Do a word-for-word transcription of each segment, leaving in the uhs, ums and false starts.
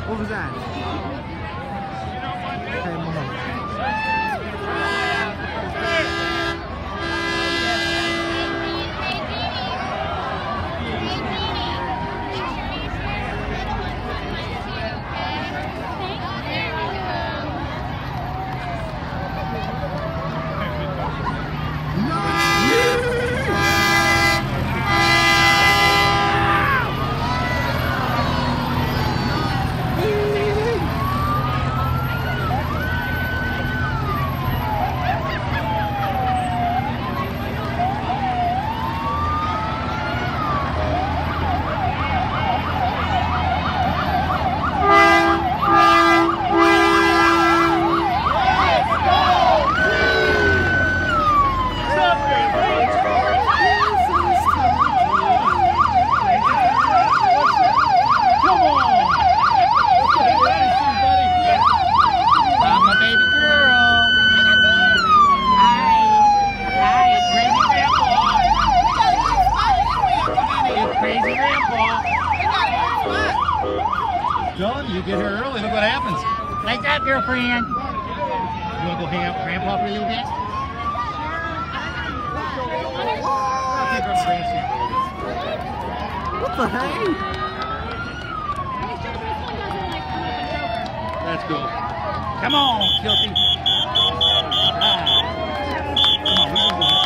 What was that? Okay, Mom. John, you get here early, look what happens. Nice job, girlfriend. You want to go hang out with Grandpa for a little bit? I'll take her to Grandstand. What the heck? That's cool. Come on, Kilty. Ah. Come on, we're going to go.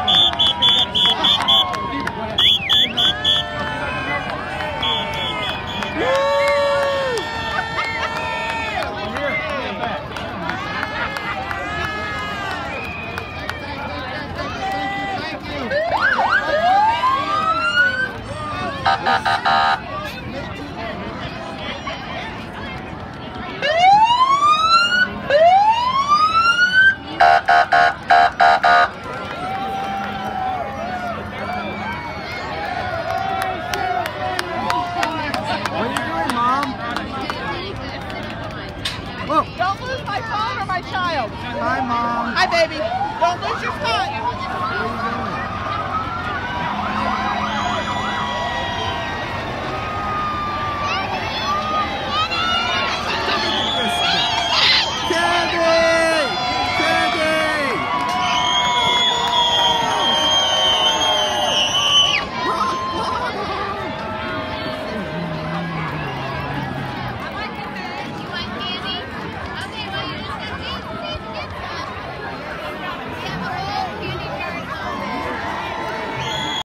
Don't lose my phone or my child. Hi, Mom. Hi, baby. Don't lose your phone.